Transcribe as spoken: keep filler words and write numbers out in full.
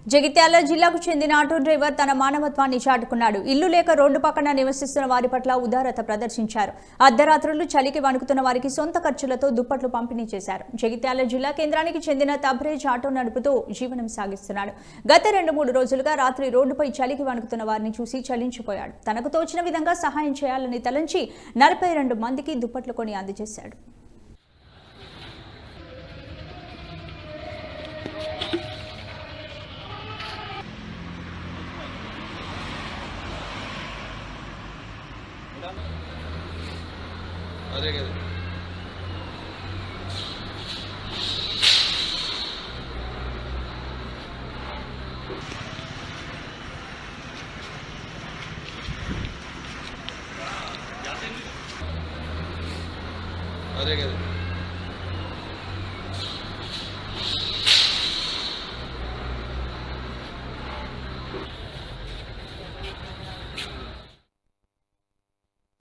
జగిత్యాల జిల్లాకు చెందిన auto driver తన మానవత్వాన్ని చాటుకున్నాడు. ఇల్లు లేక రోడ్డు పక్కన నివసిస్తున్న వారి పట్ల ఉదారత ప్రదర్శించారు. అర్ధరాత్రులు చలికి వణుకుతున్న వారికి సొంత ఖర్చులతో దుప్పట్లు పంపిణీ చేశారు. జగిత్యాల జిల్లా కేంద్రానికి చెందిన తబ్రేజ్ ఆటో నడుపుతూ జీవనం సాగిస్తున్నాడు. గత రెండు మూడు రోజులుగా రాత్రి రోడ్డుపై చలికి వణుకుతున్న వారిని చూసి చలించిపోయాడు. తనకు తోచిన విధంగా సహాయం చేయాలని తలంచి నలభై రెండు మందికి దుప్పట్లు కొని అందజేశాడు. अरे क्या अरे क्या